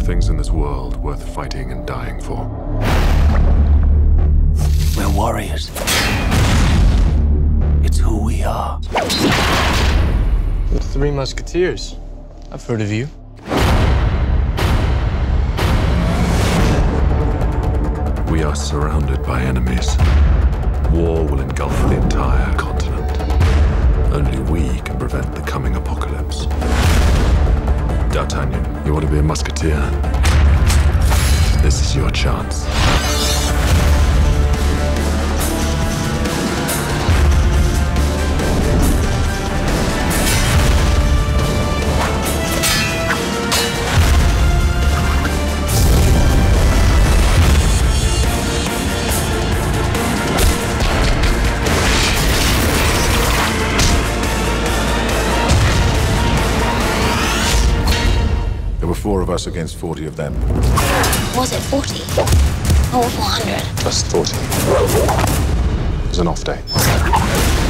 things in this world worth fighting and dying for. We're warriors. It's who we are. The Three Musketeers. I've heard of you. We are surrounded by enemies. War will engulf the entire continent. Only we can prevent the coming apocalypse. D'Artagnan, you want to be a musketeer? This is your chance. There were 4 of us against 40 of them. Was it 40? Or 400? Plus 40. It was an off day.